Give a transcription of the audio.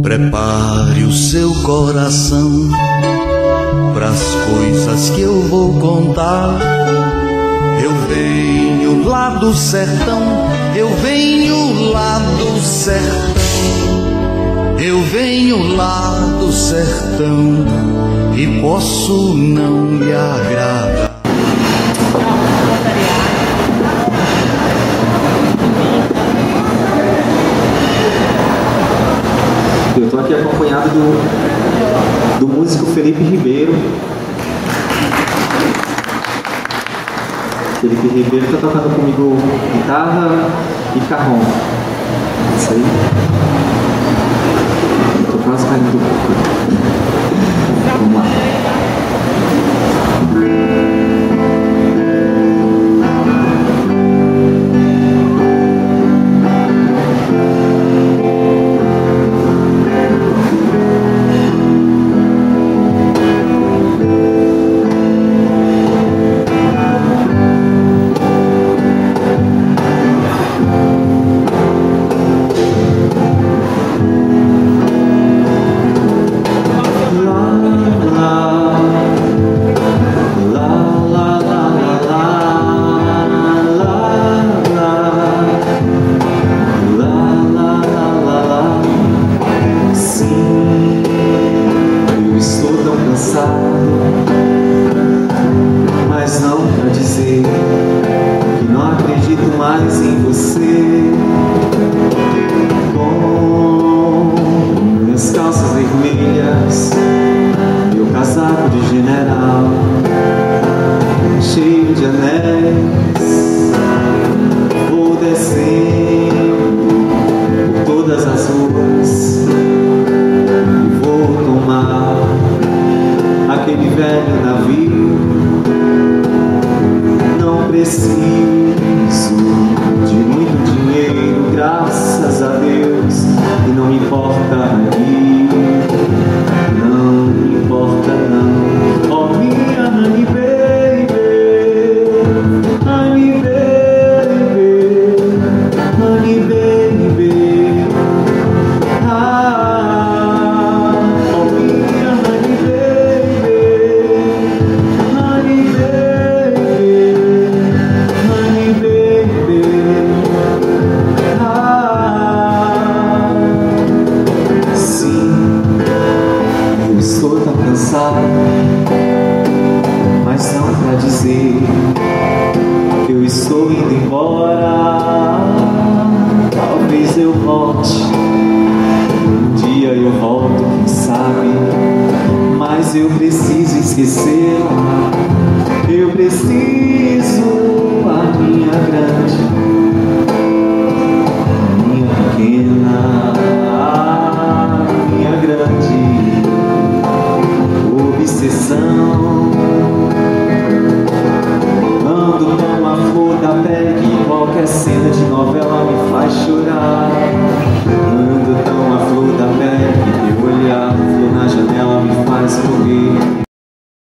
Prepare o seu coração pras coisas que eu vou contar. Eu venho lá do sertão, eu venho lá do sertão, eu venho lá do sertão e posso não lhe agradar. Eu estou aqui acompanhado do músico Felipe Ribeiro. Felipe Ribeiro está tocando comigo guitarra e carrom. Isso aí. Estou quase caindo do pouco. Vamos lá. Mas não pra dizer que não acredito mais em você. Com minhas calças vermelhas, meu casaco de general, cheio de anéis, vou descendo por todas as ruas e vou tomar aquele velho navio. Não preciso de muito dinheiro, graças a Deus, e não me importa aqui, não me importa não. Oh, minha honey baby, honey baby, honey baby. Ah, oh, minha honey baby, honey baby, honey baby. Ah, sim, eu estou tão cansado, mas não pra dizer que eu estou indo embora. Talvez eu volte, um dia eu volto, quem sabe, mas eu preciso esquecer. Eu preciso a minha grande, a minha pequena.